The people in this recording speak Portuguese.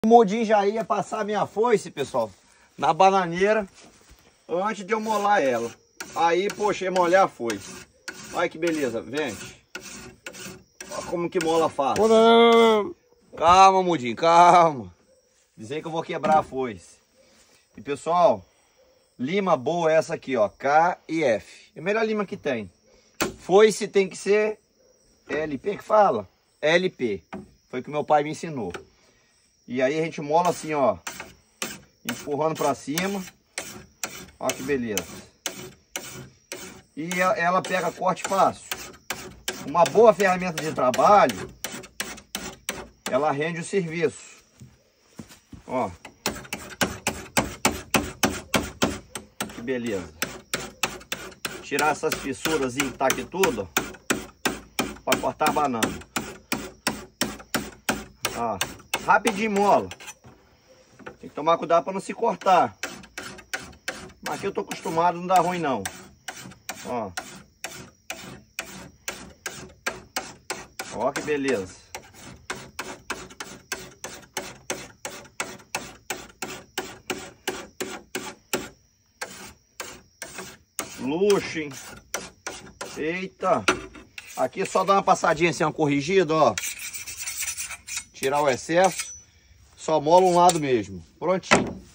O Mudinho já ia passar a minha foice, pessoal, na bananeira, antes de eu molar ela. Aí, poxa, ia molhar a foice. Olha que beleza, gente. Olha como que mola fácil. Calma, Mudinho, calma. Dizer que eu vou quebrar a foice. E, pessoal, lima boa é essa aqui, ó, K e F. É a melhor lima que tem. Foice tem que ser LP que fala? LP. Foi o que meu pai me ensinou. E aí a gente mola assim, ó, empurrando pra cima. Olha que beleza. E ela pega corte fácil. Uma boa ferramenta de trabalho, ela rende o serviço. Ó. Que beleza. Tirar essas fissuras e tá aqui tudo, para cortar a banana. Ó. Rapidinho mola. Tem que tomar cuidado para não se cortar. Mas aqui eu tô acostumado, não dá ruim não. Ó. Ó que beleza. Luxo, hein? Eita. Aqui só dá uma passadinha assim, uma corrigida, ó. Tirar o excesso. Só mola um lado mesmo. Prontinho.